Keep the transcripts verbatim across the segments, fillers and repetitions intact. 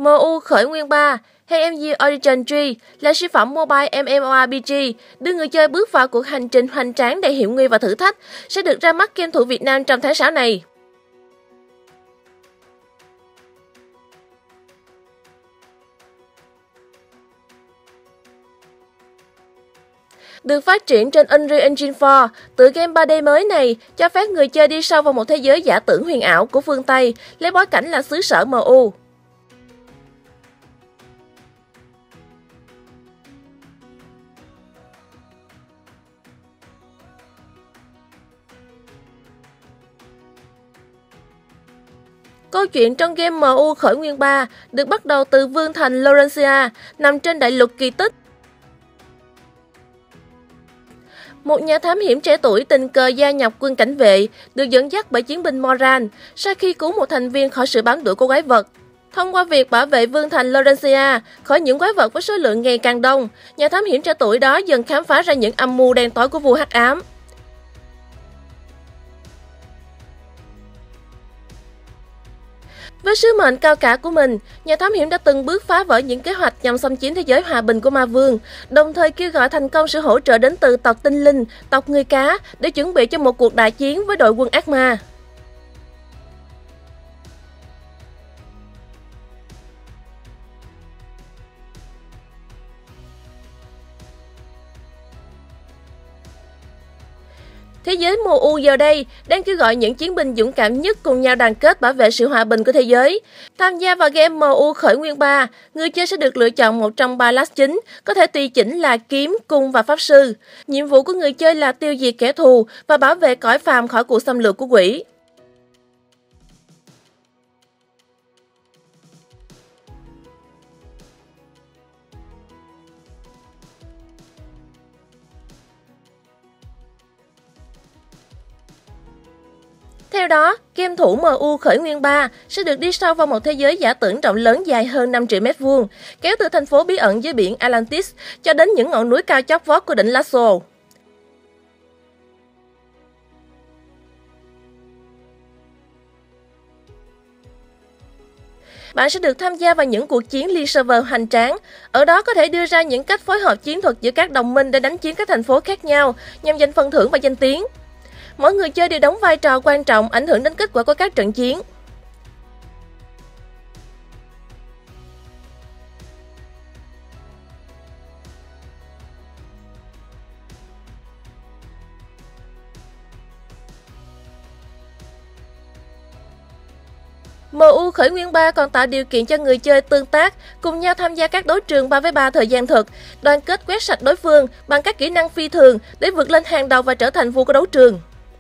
em u khởi nguyên ba hay em giê Origin Tree là sản phẩm mobile MMORPG đưa người chơi bước vào cuộc hành trình hoành tráng đầy hiểm nguy và thử thách, sẽ được ra mắt game thủ Việt Nam trong tháng sáu này. Được phát triển trên Unreal Engine bốn, tựa game ba D mới này cho phép người chơi đi sâu vào một thế giới giả tưởng huyền ảo của phương Tây, lấy bối cảnh là xứ sở em u. Câu chuyện trong game em u khởi nguyên ba được bắt đầu từ vương thành Laurentia, nằm trên đại lục kỳ tích. Một nhà thám hiểm trẻ tuổi tình cờ gia nhập quân cảnh vệ, được dẫn dắt bởi chiến binh Moran sau khi cứu một thành viên khỏi sự bám đuổi của quái vật. Thông qua việc bảo vệ vương thành Laurentia khỏi những quái vật với số lượng ngày càng đông, nhà thám hiểm trẻ tuổi đó dần khám phá ra những âm mưu đen tối của vua Hắc Ám. Với sứ mệnh cao cả của mình, nhà thám hiểm đã từng bước phá vỡ những kế hoạch nhằm xâm chiếm thế giới hòa bình của ma vương, đồng thời kêu gọi thành công sự hỗ trợ đến từ tộc tinh linh, tộc người cá để chuẩn bị cho một cuộc đại chiến với đội quân ác ma. Thế giới em u giờ đây đang kêu gọi những chiến binh dũng cảm nhất cùng nhau đoàn kết bảo vệ sự hòa bình của thế giới. Tham gia vào game em u khởi nguyên ba, người chơi sẽ được lựa chọn một trong ba class chính, có thể tùy chỉnh là kiếm, cung và pháp sư. Nhiệm vụ của người chơi là tiêu diệt kẻ thù và bảo vệ cõi phàm khỏi cuộc xâm lược của quỷ. Theo đó, game thủ em u khởi nguyên ba sẽ được đi sâu vào một thế giới giả tưởng rộng lớn dài hơn năm triệu mét vuông, kéo từ thành phố bí ẩn dưới biển Atlantis cho đến những ngọn núi cao chót vót của đỉnh Lasso. Bạn sẽ được tham gia vào những cuộc chiến liên server hoành tráng. Ở đó có thể đưa ra những cách phối hợp chiến thuật giữa các đồng minh để đánh chiếm các thành phố khác nhau nhằm giành phần thưởng và danh tiếng. Mỗi người chơi đều đóng vai trò quan trọng ảnh hưởng đến kết quả của các trận chiến. em u khởi nguyên ba còn tạo điều kiện cho người chơi tương tác, cùng nhau tham gia các đấu trường ba với ba thời gian thực, đoàn kết quét sạch đối phương bằng các kỹ năng phi thường để vượt lên hàng đầu và trở thành vua của đấu trường.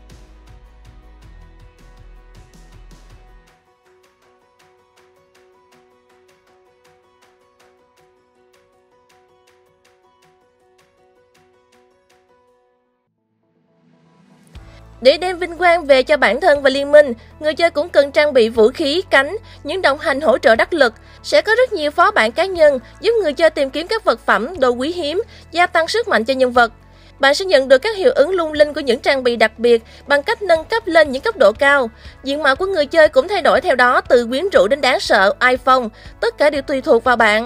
Để đem vinh quang về cho bản thân và liên minh, người chơi cũng cần trang bị vũ khí, cánh, những đồng hành hỗ trợ đắc lực. Sẽ có rất nhiều phó bản cá nhân giúp người chơi tìm kiếm các vật phẩm, đồ quý hiếm, gia tăng sức mạnh cho nhân vật. Bạn sẽ nhận được các hiệu ứng lung linh của những trang bị đặc biệt bằng cách nâng cấp lên những cấp độ cao. Diện mạo của người chơi cũng thay đổi theo đó, từ quyến rũ đến đáng sợ, iPhone, tất cả đều tùy thuộc vào bạn.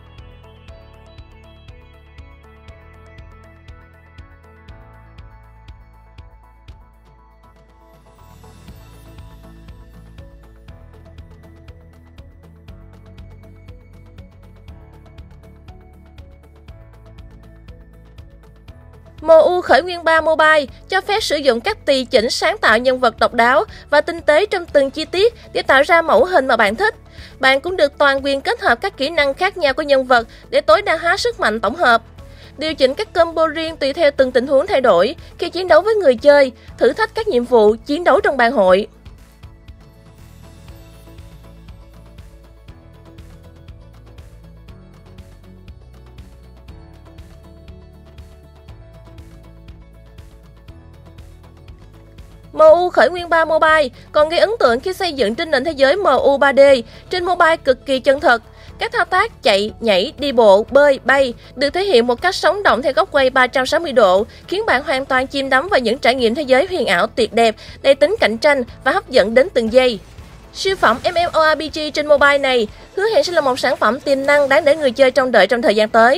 em u khởi nguyên ba Mobile cho phép sử dụng các tùy chỉnh sáng tạo nhân vật độc đáo và tinh tế trong từng chi tiết để tạo ra mẫu hình mà bạn thích. Bạn cũng được toàn quyền kết hợp các kỹ năng khác nhau của nhân vật để tối đa hóa sức mạnh tổng hợp. Điều chỉnh các combo riêng tùy theo từng tình huống thay đổi khi chiến đấu với người chơi, thử thách các nhiệm vụ, chiến đấu trong bàn hội. em u khởi nguyên ba Mobile còn gây ấn tượng khi xây dựng trên nền thế giới em u ba D trên mobile cực kỳ chân thật. Các thao tác chạy, nhảy, đi bộ, bơi, bay được thể hiện một cách sống động theo góc quay ba trăm sáu mươi độ, khiến bạn hoàn toàn chìm đắm vào những trải nghiệm thế giới huyền ảo tuyệt đẹp, đầy tính cạnh tranh và hấp dẫn đến từng giây. Siêu phẩm MMORPG trên mobile này hứa hẹn sẽ là một sản phẩm tiềm năng đáng để người chơi trông đợi trong thời gian tới.